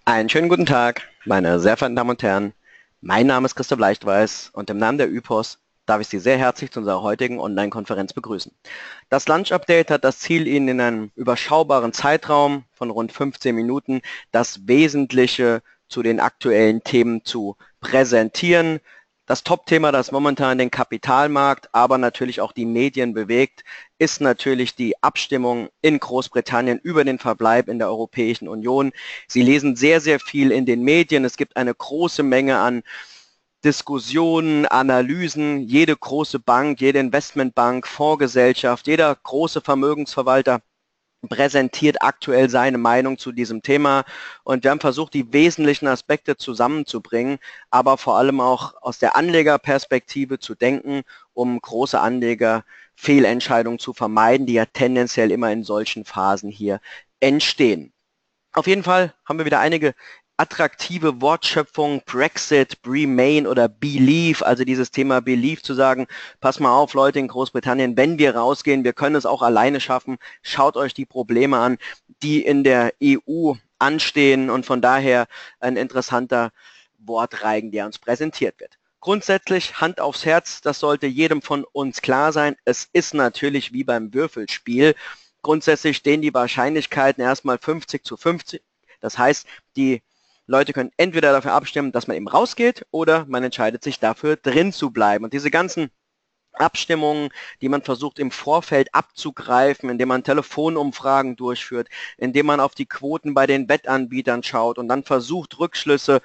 Einen schönen guten Tag, meine sehr verehrten Damen und Herren. Mein Name ist Christoph Leichtweiß und im Namen der ÜPOS darf ich Sie sehr herzlich zu unserer heutigen Online-Konferenz begrüßen. Das Lunch-Update hat das Ziel, Ihnen in einem überschaubaren Zeitraum von rund 15 Minuten das Wesentliche zu den aktuellen Themen zu präsentieren. Das Top-Thema, das momentan den Kapitalmarkt, aber natürlich auch die Medien bewegt, ist natürlich die Abstimmung in Großbritannien über den Verbleib in der Europäischen Union. Sie lesen sehr, sehr viel in den Medien. Es gibt eine große Menge an Diskussionen, Analysen. Jede große Bank, jede Investmentbank, Fondsgesellschaft, jeder große Vermögensverwalter präsentiert aktuell seine Meinung zu diesem Thema und wir haben versucht, die wesentlichen Aspekte zusammenzubringen, aber vor allem auch aus der Anlegerperspektive zu denken, um große Anleger Fehlentscheidungen zu vermeiden, die ja tendenziell immer in solchen Phasen hier entstehen. Auf jeden Fall haben wir wieder einige attraktive Wortschöpfungen, Brexit, Remain oder Believe, also dieses Thema Believe zu sagen, pass mal auf Leute in Großbritannien, wenn wir rausgehen, wir können es auch alleine schaffen, schaut euch die Probleme an, die in der EU anstehen und von daher ein interessanter Wortreigen, der uns präsentiert wird. Grundsätzlich Hand aufs Herz, das sollte jedem von uns klar sein, es ist natürlich wie beim Würfelspiel, grundsätzlich stehen die Wahrscheinlichkeiten erstmal 50-50. Das heißt, die Leute können entweder dafür abstimmen, dass man eben rausgeht oder man entscheidet sich dafür, drin zu bleiben. Und diese ganzen Abstimmungen, die man versucht im Vorfeld abzugreifen, indem man Telefonumfragen durchführt, indem man auf die Quoten bei den Wettanbietern schaut und dann versucht, Rückschlüsse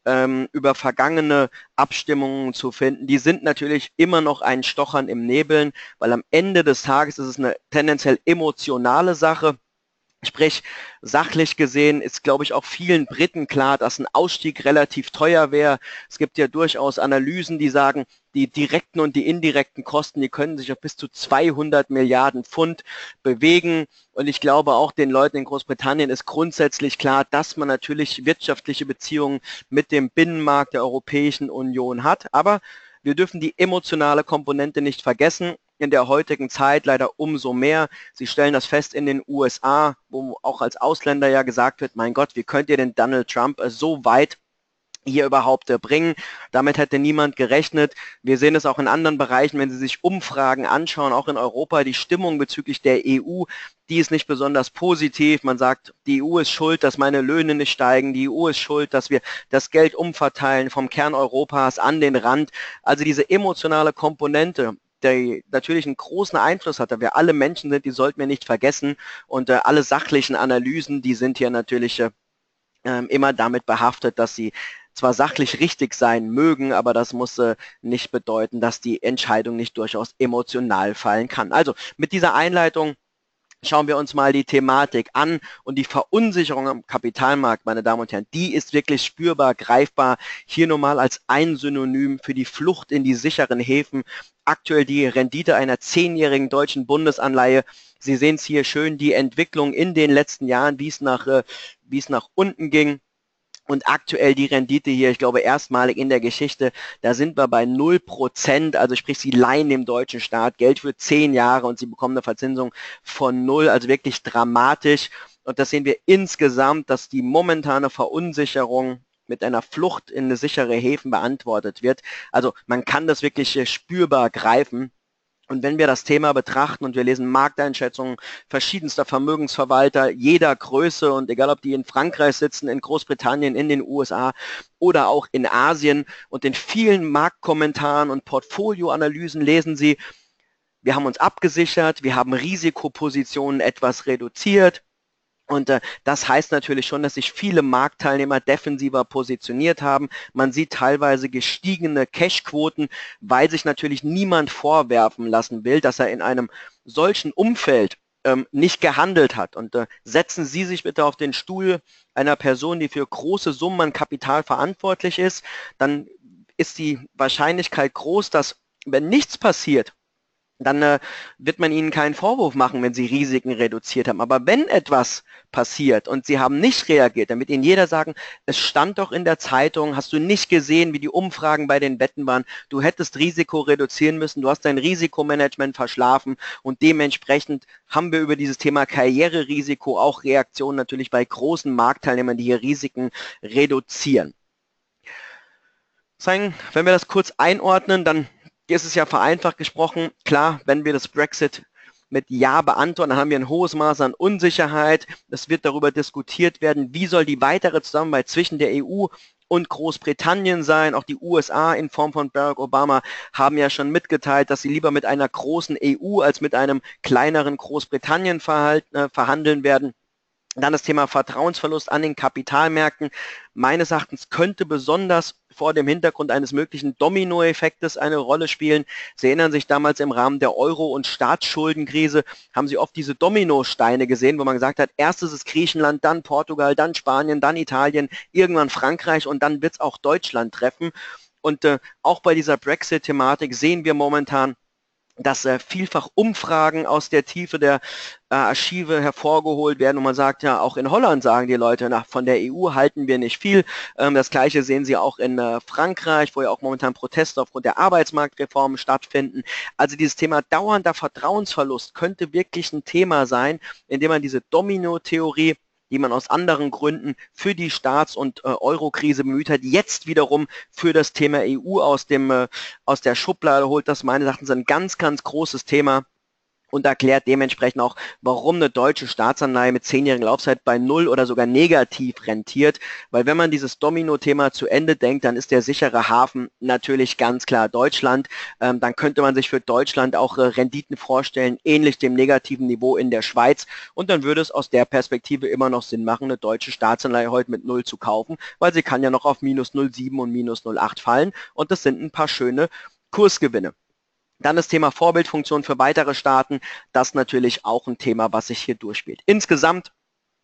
über vergangene Abstimmungen zu finden, die sind natürlich immer noch ein Stochern im Nebeln, weil am Ende des Tages ist es eine tendenziell emotionale Sache. Sprich, sachlich gesehen ist, glaube ich, auch vielen Briten klar, dass ein Ausstieg relativ teuer wäre. Es gibt ja durchaus Analysen, die sagen, die direkten und die indirekten Kosten, die können sich auf bis zu 200 Milliarden Pfund bewegen. Und ich glaube, auch den Leuten in Großbritannien ist grundsätzlich klar, dass man natürlich wirtschaftliche Beziehungen mit dem Binnenmarkt der Europäischen Union hat. Aber wir dürfen die emotionale Komponente nicht vergessen. In der heutigen Zeit leider umso mehr. Sie stellen das fest in den USA, wo auch als Ausländer ja gesagt wird, mein Gott, wie könnt ihr den Donald Trump so weit hier überhaupt bringen. Damit hätte niemand gerechnet. Wir sehen es auch in anderen Bereichen, wenn Sie sich Umfragen anschauen, auch in Europa, die Stimmung bezüglich der EU, die ist nicht besonders positiv. Man sagt, die EU ist schuld, dass meine Löhne nicht steigen. Die EU ist schuld, dass wir das Geld umverteilen vom Kern Europas an den Rand. Also diese emotionale Komponente, der natürlich einen großen Einfluss hat, da wir alle Menschen sind, die sollten wir nicht vergessen. Und alle sachlichen Analysen, die sind hier natürlich immer damit behaftet, dass sie zwar sachlich richtig sein mögen, aber das muss nicht bedeuten, dass die Entscheidung nicht durchaus emotional fallen kann. Also mit dieser Einleitung schauen wir uns mal die Thematik an und die Verunsicherung am Kapitalmarkt, meine Damen und Herren, die ist wirklich spürbar, greifbar. Hier nochmal als ein Synonym für die Flucht in die sicheren Häfen. Aktuell die Rendite einer 10-jährigen deutschen Bundesanleihe. Sie sehen es hier schön, die Entwicklung in den letzten Jahren, wie es nach unten ging. Und aktuell die Rendite hier, ich glaube erstmalig in der Geschichte, da sind wir bei 0%, also sprich, Sie leihen dem deutschen Staat Geld für 10 Jahre und Sie bekommen eine Verzinsung von 0, also wirklich dramatisch. Und das sehen wir insgesamt, dass die momentane Verunsicherung mit einer Flucht in eine sichere Häfen beantwortet wird. Also man kann das wirklich spürbar greifen. Und wenn wir das Thema betrachten und wir lesen Markteinschätzungen verschiedenster Vermögensverwalter jeder Größe und egal ob die in Frankreich sitzen, in Großbritannien, in den USA oder auch in Asien und in vielen Marktkommentaren und Portfolioanalysen lesen Sie, wir haben uns abgesichert, wir haben Risikopositionen etwas reduziert. Und das heißt natürlich schon, dass sich viele Marktteilnehmer defensiver positioniert haben. Man sieht teilweise gestiegene Cashquoten, weil sich natürlich niemand vorwerfen lassen will, dass er in einem solchen Umfeld nicht gehandelt hat. Und setzen Sie sich bitte auf den Stuhl einer Person, die für große Summen an Kapital verantwortlich ist. Dann ist die Wahrscheinlichkeit groß, dass, wenn nichts passiert, dann wird man ihnen keinen Vorwurf machen, wenn sie Risiken reduziert haben. Aber wenn etwas passiert und sie haben nicht reagiert, dann wird ihnen jeder sagen, es stand doch in der Zeitung, hast du nicht gesehen, wie die Umfragen bei den Wetten waren, du hättest Risiko reduzieren müssen, du hast dein Risikomanagement verschlafen und dementsprechend haben wir über dieses Thema Karriererisiko auch Reaktionen natürlich bei großen Marktteilnehmern, die hier Risiken reduzieren. Wenn wir das kurz einordnen, dann ist es ja vereinfacht gesprochen, klar, wenn wir das Brexit mit Ja beantworten, dann haben wir ein hohes Maß an Unsicherheit. Es wird darüber diskutiert werden, wie soll die weitere Zusammenarbeit zwischen der EU und Großbritannien sein. Auch die USA in Form von Barack Obama haben ja schon mitgeteilt, dass sie lieber mit einer großen EU als mit einem kleineren Großbritannien verhandeln werden. Dann das Thema Vertrauensverlust an den Kapitalmärkten. Meines Erachtens könnte besonders vor dem Hintergrund eines möglichen Dominoeffektes eine Rolle spielen. Sie erinnern sich damals im Rahmen der Euro- und Staatsschuldenkrise, haben Sie oft diese Dominosteine gesehen, wo man gesagt hat, erst ist es Griechenland, dann Portugal, dann Spanien, dann Italien, irgendwann Frankreich und dann wird es auch Deutschland treffen. Und auch bei dieser Brexit-Thematik sehen wir momentan, dass vielfach Umfragen aus der Tiefe der Archive hervorgeholt werden und man sagt ja, auch in Holland sagen die Leute, na, von der EU halten wir nicht viel. Das Gleiche sehen Sie auch in Frankreich, wo ja auch momentan Proteste aufgrund der Arbeitsmarktreformen stattfinden. Also dieses Thema dauernder Vertrauensverlust könnte wirklich ein Thema sein, indem man diese Domino-Theorie, die man aus anderen Gründen für die Staats- und Euro-Krise bemüht hat, jetzt wiederum für das Thema EU aus der Schublade holt. Das meines Erachtens ein ganz, ganz großes Thema und erklärt dementsprechend auch, warum eine deutsche Staatsanleihe mit 10-jähriger Laufzeit bei 0 oder sogar negativ rentiert. Weil wenn man dieses Domino-Thema zu Ende denkt, dann ist der sichere Hafen natürlich ganz klar Deutschland. Dann könnte man sich für Deutschland auch Renditen vorstellen, ähnlich dem negativen Niveau in der Schweiz. Und dann würde es aus der Perspektive immer noch Sinn machen, eine deutsche Staatsanleihe heute mit 0 zu kaufen, weil sie kann ja noch auf minus 0,7 und minus 0,8 fallen. Und das sind ein paar schöne Kursgewinne. Dann das Thema Vorbildfunktion für weitere Staaten, das natürlich auch ein Thema, was sich hier durchspielt. Insgesamt,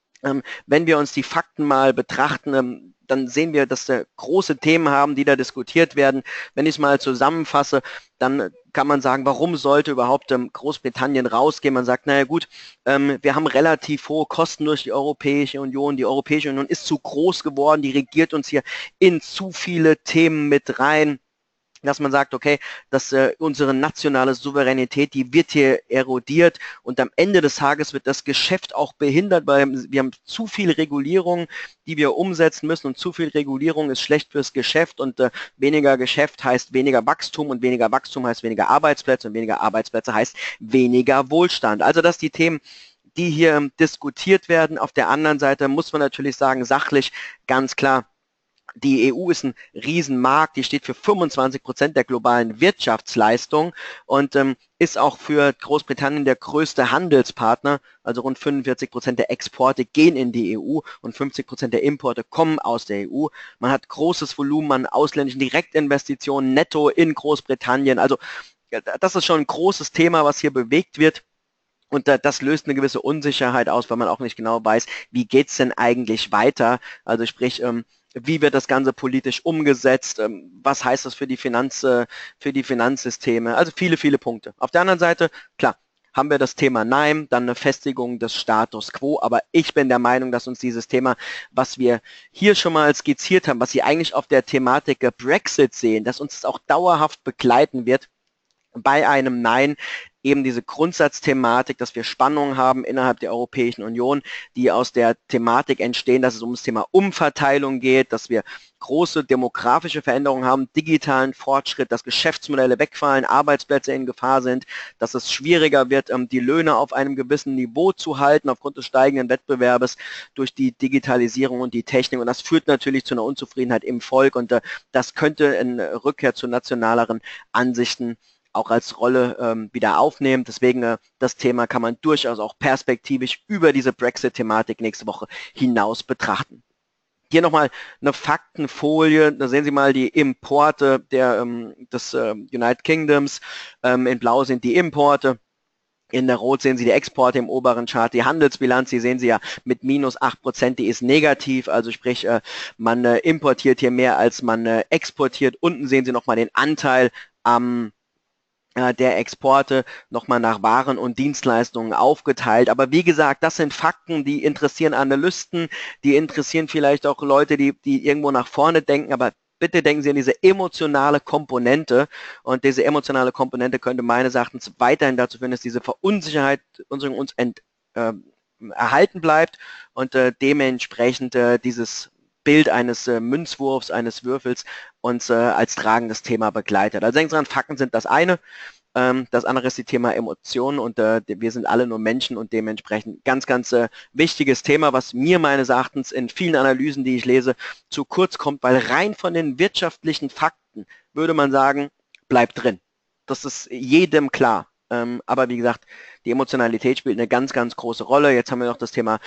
wenn wir uns die Fakten mal betrachten, dann sehen wir, dass wir große Themen haben, die da diskutiert werden. Wenn ich es mal zusammenfasse, dann kann man sagen, warum sollte überhaupt Großbritannien rausgehen? Man sagt, naja gut, wir haben relativ hohe Kosten durch die Europäische Union. Die Europäische Union ist zu groß geworden, die regiert uns hier in zu viele Themen mit rein, dass man sagt, okay, dass unsere nationale Souveränität, die wird hier erodiert und am Ende des Tages wird das Geschäft auch behindert, weil wir haben zu viel Regulierung, die wir umsetzen müssen und zu viel Regulierung ist schlecht fürs Geschäft und weniger Geschäft heißt weniger Wachstum und weniger Wachstum heißt weniger Arbeitsplätze und weniger Arbeitsplätze heißt weniger Wohlstand. Also das die Themen, die hier diskutiert werden. Auf der anderen Seite muss man natürlich sagen, sachlich ganz klar, die EU ist ein Riesenmarkt, die steht für 25% der globalen Wirtschaftsleistung und ist auch für Großbritannien der größte Handelspartner, also rund 45% der Exporte gehen in die EU und 50% der Importe kommen aus der EU. Man hat großes Volumen an ausländischen Direktinvestitionen netto in Großbritannien, also das ist schon ein großes Thema, was hier bewegt wird. Und das löst eine gewisse Unsicherheit aus, weil man auch nicht genau weiß, wie geht's denn eigentlich weiter? Also sprich, wie wird das Ganze politisch umgesetzt? Was heißt das für die Finanzsysteme? Also viele, viele Punkte. Auf der anderen Seite, klar, haben wir das Thema Nein, dann eine Festigung des Status Quo. Aber ich bin der Meinung, dass uns dieses Thema, was wir hier schon mal skizziert haben, was Sie eigentlich auf der Thematik Brexit sehen, dass uns das auch dauerhaft begleiten wird bei einem Nein, eben diese Grundsatzthematik, dass wir Spannungen haben innerhalb der Europäischen Union, die aus der Thematik entstehen, dass es um das Thema Umverteilung geht, dass wir große demografische Veränderungen haben, digitalen Fortschritt, dass Geschäftsmodelle wegfallen, Arbeitsplätze in Gefahr sind, dass es schwieriger wird, die Löhne auf einem gewissen Niveau zu halten aufgrund des steigenden Wettbewerbs durch die Digitalisierung und die Technik. Und das führt natürlich zu einer Unzufriedenheit im Volk und das könnte eine Rückkehr zu nationaleren Ansichten auch als Rolle wieder aufnehmen. Deswegen das Thema kann man durchaus auch perspektivisch über diese Brexit-Thematik nächste Woche hinaus betrachten. Hier nochmal eine Faktenfolie, da sehen Sie mal die Importe des United Kingdoms, in Blau sind die Importe. In der Rot sehen Sie die Exporte im oberen Chart, die Handelsbilanz, die sehen Sie ja mit minus 8%, die ist negativ, also sprich, man importiert hier mehr als man exportiert. Unten sehen Sie nochmal den Anteil am der Exporte nochmal nach Waren und Dienstleistungen aufgeteilt. Aber wie gesagt, das sind Fakten, die interessieren Analysten, die interessieren vielleicht auch Leute, die irgendwo nach vorne denken, aber bitte denken Sie an diese emotionale Komponente, und diese emotionale Komponente könnte meines Erachtens weiterhin dazu führen, dass diese Verunsicherheit uns erhalten bleibt und dementsprechend dieses Bild eines Münzwurfs, eines Würfels uns als tragendes Thema begleitet. Also denken Sie dran, Fakten sind das eine. Das andere ist die Thema Emotionen, und wir sind alle nur Menschen und dementsprechend ganz wichtiges Thema, was mir meines Erachtens in vielen Analysen, die ich lese, zu kurz kommt, weil rein von den wirtschaftlichen Fakten würde man sagen, bleibt drin. Das ist jedem klar. Aber wie gesagt, die Emotionalität spielt eine ganz große Rolle. Jetzt haben wir noch das Thema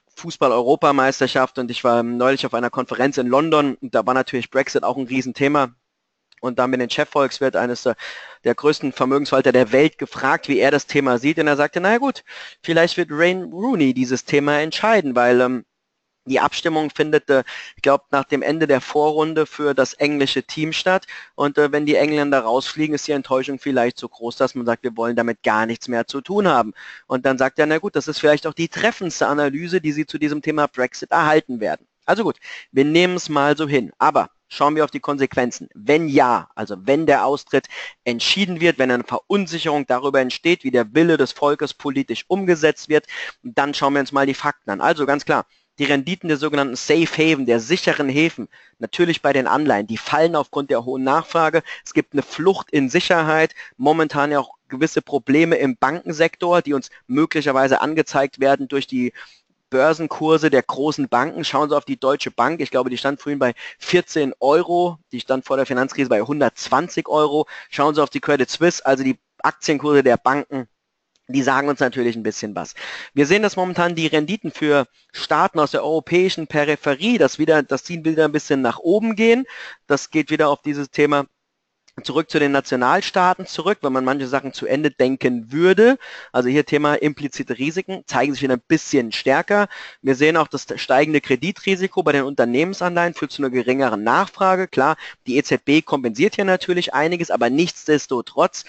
Fußball-Europameisterschaft, und ich war neulich auf einer Konferenz in London, und da war natürlich Brexit auch ein Riesenthema. Und da haben wir den Chefvolkswirt eines der größten Vermögensverwalter der Welt gefragt, wie er das Thema sieht. Und er sagte, naja gut, vielleicht wird Wayne Rooney dieses Thema entscheiden, weil die Abstimmung findet, ich glaube, nach dem Ende der Vorrunde für das englische Team statt. Und wenn die Engländer rausfliegen, ist die Enttäuschung vielleicht so groß, dass man sagt, wir wollen damit gar nichts mehr zu tun haben. Und dann sagt er, na gut, das ist vielleicht auch die treffendste Analyse, die Sie zu diesem Thema Brexit erhalten werden. Also gut, wir nehmen es mal so hin. Aber schauen wir auf die Konsequenzen. Wenn ja, also wenn der Austritt entschieden wird, wenn eine Verunsicherung darüber entsteht, wie der Wille des Volkes politisch umgesetzt wird, dann schauen wir uns mal die Fakten an. Also ganz klar, die Renditen der sogenannten Safe Haven, der sicheren Häfen, natürlich bei den Anleihen, die fallen aufgrund der hohen Nachfrage. Es gibt eine Flucht in Sicherheit, momentan ja auch gewisse Probleme im Bankensektor, die uns möglicherweise angezeigt werden durch die Börsenkurse der großen Banken. Schauen Sie auf die Deutsche Bank. Ich glaube, die stand vorhin bei 14 Euro. Die stand vor der Finanzkrise bei 120 Euro. Schauen Sie auf die Credit Suisse, also die Aktienkurse der Banken. Die sagen uns natürlich ein bisschen was. Wir sehen, dass momentan die Renditen für Staaten aus der europäischen Peripherie, das ziehen wieder ein bisschen nach oben gehen. Das geht wieder auf dieses Thema zurück zu den Nationalstaaten zurück, wenn man manche Sachen zu Ende denken würde. Also hier Thema implizite Risiken zeigen sich wieder ein bisschen stärker. Wir sehen auch, das steigende Kreditrisiko bei den Unternehmensanleihen führt zu einer geringeren Nachfrage. Klar, die EZB kompensiert hier natürlich einiges, aber nichtsdestotrotz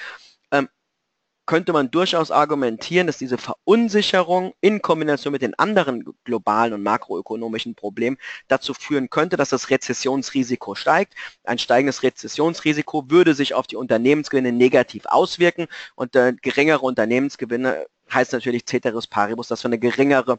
könnte man durchaus argumentieren, dass diese Verunsicherung in Kombination mit den anderen globalen und makroökonomischen Problemen dazu führen könnte, dass das Rezessionsrisiko steigt. Ein steigendes Rezessionsrisiko würde sich auf die Unternehmensgewinne negativ auswirken, und geringere Unternehmensgewinne heißt natürlich Ceteris Paribus, dass wir eine geringere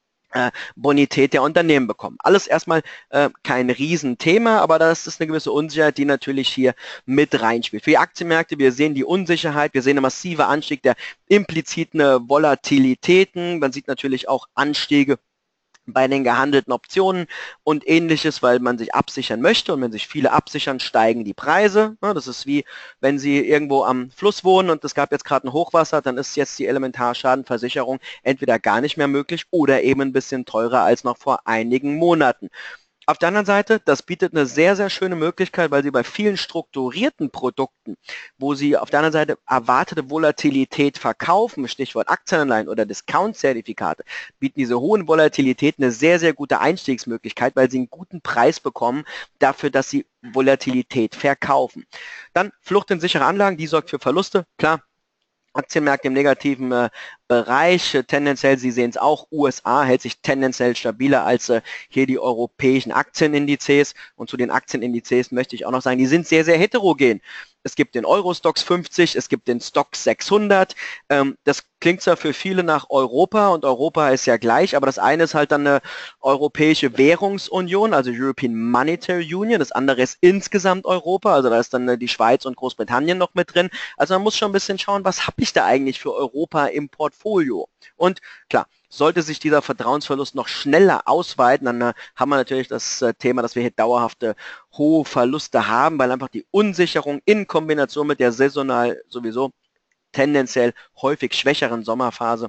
Bonität der Unternehmen bekommen. Alles erstmal kein Riesenthema, aber das ist eine gewisse Unsicherheit, die natürlich hier mit reinspielt. Für die Aktienmärkte, wir sehen die Unsicherheit, wir sehen einen massiven Anstieg der impliziten Volatilitäten, man sieht natürlich auch Anstiege bei den gehandelten Optionen und ähnliches, weil man sich absichern möchte, und wenn sich viele absichern, steigen die Preise. Das ist wie, wenn Sie irgendwo am Fluss wohnen und es gab jetzt gerade ein Hochwasser, dann ist jetzt die Elementarschadenversicherung entweder gar nicht mehr möglich oder eben ein bisschen teurer als noch vor einigen Monaten. Auf der anderen Seite, das bietet eine sehr schöne Möglichkeit, weil Sie bei vielen strukturierten Produkten, wo Sie auf der anderen Seite erwartete Volatilität verkaufen, Stichwort Aktienanleihen oder Discount-Zertifikate, bieten diese hohen Volatilitäten eine sehr gute Einstiegsmöglichkeit, weil Sie einen guten Preis bekommen dafür, dass Sie Volatilität verkaufen. Dann Flucht in sichere Anlagen, die sorgt für Verluste, klar. Aktienmärkte im negativen Bereich, tendenziell, Sie sehen es auch, USA hält sich tendenziell stabiler als hier die europäischen Aktienindizes, und zu den Aktienindizes möchte ich auch noch sagen, die sind sehr heterogen. Es gibt den Euro-Stoxx 50, es gibt den Stoxx 600, das klingt zwar für viele nach Europa, und Europa ist ja gleich, aber das eine ist halt dann eine Europäische Währungsunion, also European Monetary Union, das andere ist insgesamt Europa, also da ist dann die Schweiz und Großbritannien noch mit drin, also man muss schon ein bisschen schauen, was habe ich da eigentlich für Europa im Portfolio. Und klar, sollte sich dieser Vertrauensverlust noch schneller ausweiten, dann haben wir natürlich das Thema, dass wir hier dauerhafte hohe Verluste haben, weil einfach die Unsicherung in Kombination mit der saisonal sowieso tendenziell häufig schwächeren Sommerphase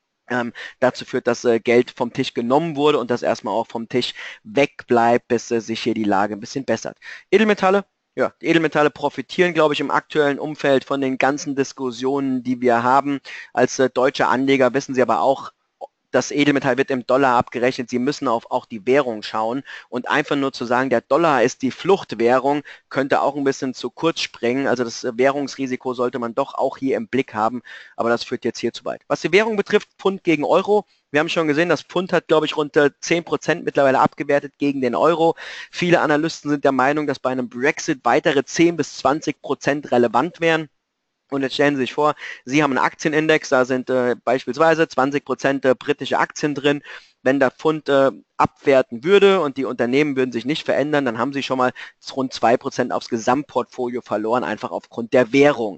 dazu führt, dass Geld vom Tisch genommen wurde und das erstmal auch vom Tisch wegbleibt, bis sich hier die Lage ein bisschen bessert. Edelmetalle. Ja, die Edelmetalle profitieren, glaube ich, im aktuellen Umfeld von den ganzen Diskussionen, die wir haben. Als deutsche Anleger wissen Sie aber auch, das Edelmetall wird im Dollar abgerechnet, Sie müssen auf auch die Währung schauen und einfach nur zu sagen, der Dollar ist die Fluchtwährung, könnte auch ein bisschen zu kurz springen. Also das Währungsrisiko sollte man doch auch hier im Blick haben, aber das führt jetzt hier zu weit. Was die Währung betrifft, Pfund gegen Euro, wir haben schon gesehen, das Pfund hat, glaube ich, rund 10% mittlerweile abgewertet gegen den Euro. Viele Analysten sind der Meinung, dass bei einem Brexit weitere 10 bis 20% relevant wären. Und jetzt stellen Sie sich vor, Sie haben einen Aktienindex, da sind beispielsweise 20% britische Aktien drin. Wenn der Pfund abwerten würde und die Unternehmen würden sich nicht verändern, dann haben Sie schon mal rund 2% aufs Gesamtportfolio verloren, einfach aufgrund der Währung.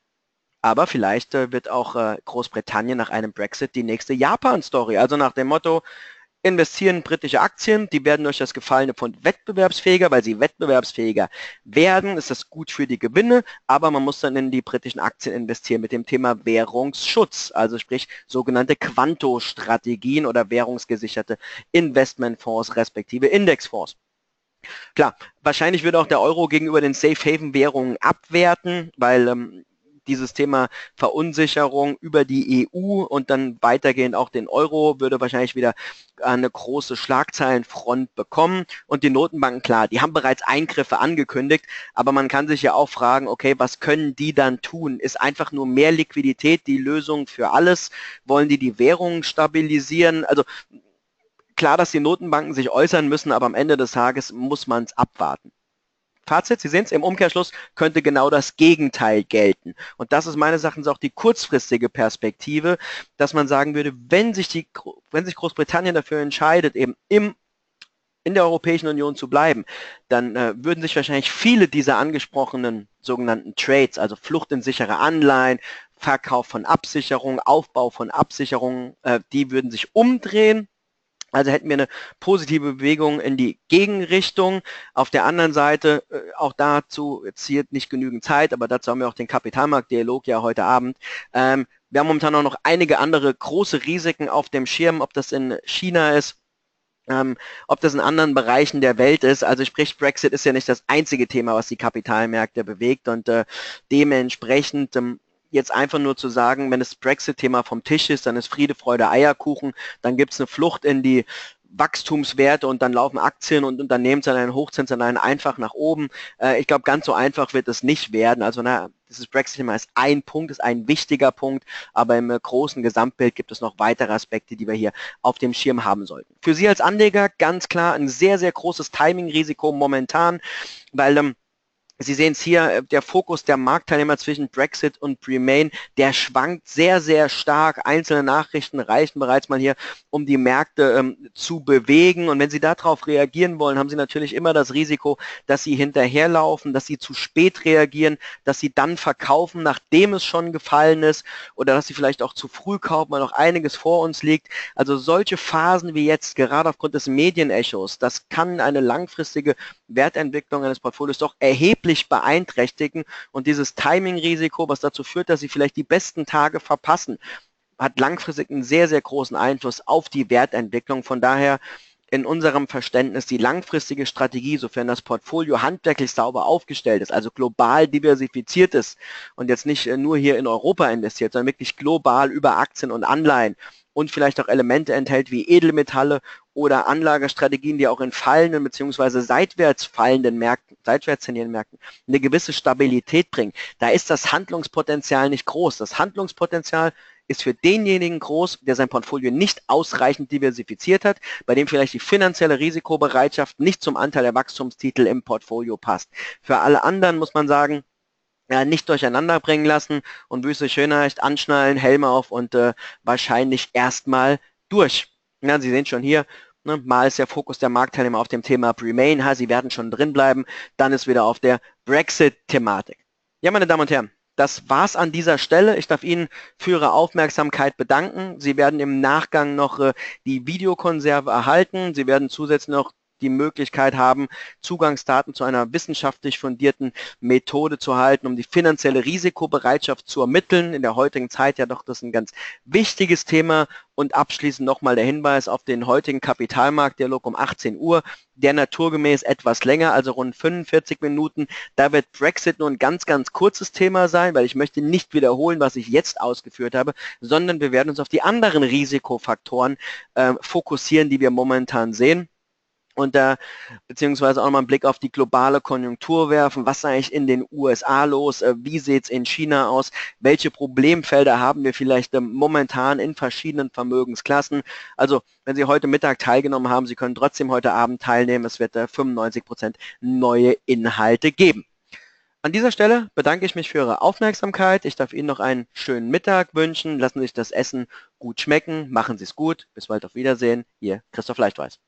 Aber vielleicht wird auch Großbritannien nach einem Brexit die nächste Japan-Story. Also nach dem Motto, investieren britische Aktien, die werden durch das gefallene Pfund wettbewerbsfähiger, weil sie wettbewerbsfähiger werden, ist das gut für die Gewinne, aber man muss dann in die britischen Aktien investieren mit dem Thema Währungsschutz, also sprich sogenannte Quanto-Strategien oder währungsgesicherte Investmentfonds respektive Indexfonds. Klar, wahrscheinlich würde auch der Euro gegenüber den Safe-Haven-Währungen abwerten, weil dieses Thema Verunsicherung über die EU und dann weitergehend auch den Euro würde wahrscheinlich wieder eine große Schlagzeilenfront bekommen. Und die Notenbanken, klar, die haben bereits Eingriffe angekündigt, aber man kann sich ja auch fragen, okay, was können die dann tun? Ist einfach nur mehr Liquidität die Lösung für alles? Wollen die Währung stabilisieren? Also klar, dass die Notenbanken sich äußern müssen, aber am Ende des Tages muss man es abwarten. Fazit, Sie sehen es, im Umkehrschluss könnte genau das Gegenteil gelten. Und das ist meines Erachtens auch die kurzfristige Perspektive, dass man sagen würde, wenn sich Großbritannien dafür entscheidet, eben in der Europäischen Union zu bleiben, dann würden sich wahrscheinlich viele dieser angesprochenen sogenannten Trades, also Flucht in sichere Anleihen, Verkauf von Absicherungen, Aufbau von Absicherungen, die würden sich umdrehen. Also hätten wir eine positive Bewegung in die Gegenrichtung. Auf der anderen Seite, auch dazu, jetzt hier nicht genügend Zeit, aber dazu haben wir auch den Kapitalmarktdialog ja heute Abend. Wir haben momentan auch noch einige andere große Risiken auf dem Schirm, ob das in China ist, ob das in anderen Bereichen der Welt ist. Also sprich, Brexit ist ja nicht das einzige Thema, was die Kapitalmärkte bewegt und dementsprechend jetzt einfach nur zu sagen, wenn das Brexit-Thema vom Tisch ist, dann ist Friede, Freude, Eierkuchen, dann gibt es eine Flucht in die Wachstumswerte und dann laufen Aktien und Unternehmensanleihen, Hochzinsanleihen einfach nach oben. Ich glaube, ganz so einfach wird es nicht werden. Also dieses Brexit-Thema ist ein Punkt, ist ein wichtiger Punkt, aber im großen Gesamtbild gibt es noch weitere Aspekte, die wir hier auf dem Schirm haben sollten. Für Sie als Anleger ganz klar ein sehr, sehr großes Timing-Risiko momentan, weil Sie sehen es hier, der Fokus der Marktteilnehmer zwischen Brexit und Remain, der schwankt sehr, sehr stark. Einzelne Nachrichten reichen bereits mal hier, um die Märkte zu bewegen. Und wenn Sie darauf reagieren wollen, haben Sie natürlich immer das Risiko, dass Sie hinterherlaufen, dass Sie zu spät reagieren, dass Sie dann verkaufen, nachdem es schon gefallen ist, oder dass Sie vielleicht auch zu früh kaufen, weil noch einiges vor uns liegt. Also solche Phasen wie jetzt, gerade aufgrund des Medienechos, das kann eine langfristige Wertentwicklung eines Portfolios doch erheblich beeinträchtigen und dieses Timing-Risiko, was dazu führt, dass Sie vielleicht die besten Tage verpassen, hat langfristig einen sehr, sehr großen Einfluss auf die Wertentwicklung. Von daher in unserem Verständnis die langfristige Strategie, sofern das Portfolio handwerklich sauber aufgestellt ist, also global diversifiziert ist und jetzt nicht nur hier in Europa investiert, sondern wirklich global über Aktien und Anleihen und vielleicht auch Elemente enthält wie Edelmetalle oder Anlagestrategien, die auch in fallenden bzw. seitwärts fallenden Märkten, seitwärts tendierenden Märkten eine gewisse Stabilität bringen. Da ist das Handlungspotenzial nicht groß. Das Handlungspotenzial ist für denjenigen groß, der sein Portfolio nicht ausreichend diversifiziert hat, bei dem vielleicht die finanzielle Risikobereitschaft nicht zum Anteil der Wachstumstitel im Portfolio passt. Für alle anderen muss man sagen, nicht durcheinander bringen lassen und Wüste Schönheit anschnallen, Helme auf und wahrscheinlich erstmal durch. Ja, Sie sehen schon hier, ne, mal ist der Fokus der Marktteilnehmer auf dem Thema Remain, sie werden schon drin bleiben, dann ist wieder auf der Brexit-Thematik. Ja, meine Damen und Herren, das war's an dieser Stelle. Ich darf Ihnen für Ihre Aufmerksamkeit bedanken. Sie werden im Nachgang noch die Videokonserve erhalten. Sie werden zusätzlich noch die Möglichkeit haben, Zugangsdaten zu einer wissenschaftlich fundierten Methode zu halten, um die finanzielle Risikobereitschaft zu ermitteln. In der heutigen Zeit ja doch das ist ein ganz wichtiges Thema. Und abschließend nochmal der Hinweis auf den heutigen Kapitalmarktdialog um 18 Uhr, der naturgemäß etwas länger, also rund 45 Minuten. Da wird Brexit nur ein ganz, ganz kurzes Thema sein, weil ich möchte nicht wiederholen, was ich jetzt ausgeführt habe, sondern wir werden uns auf die anderen Risikofaktoren fokussieren, die wir momentan sehen. Und da beziehungsweise auch mal einen Blick auf die globale Konjunktur werfen. Was ist eigentlich in den USA los? Wie sieht es in China aus? Welche Problemfelder haben wir vielleicht momentan in verschiedenen Vermögensklassen? Also, wenn Sie heute Mittag teilgenommen haben, Sie können trotzdem heute Abend teilnehmen. Es wird 95% neue Inhalte geben. An dieser Stelle bedanke ich mich für Ihre Aufmerksamkeit. Ich darf Ihnen noch einen schönen Mittag wünschen. Lassen Sie sich das Essen gut schmecken. Machen Sie es gut. Bis bald, auf Wiedersehen. Ihr Christoph Leichtweiß.